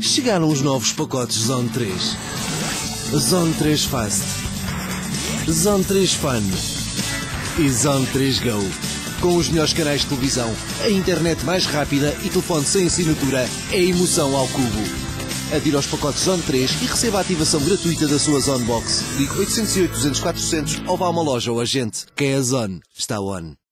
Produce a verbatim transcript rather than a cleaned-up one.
Chegaram os novos pacotes Zone três. Zone três Fast, Zone três Fun e Zone três Go. Com os melhores canais de televisão, a internet mais rápida e telefone sem assinatura, é emoção ao cubo. Adira aos pacotes Zone três e receba a ativação gratuita da sua Zone Box. Ligue oito zero oito, duzentos, quatrocentos ou vá a uma loja ou agente. Que é a Zone. Está on.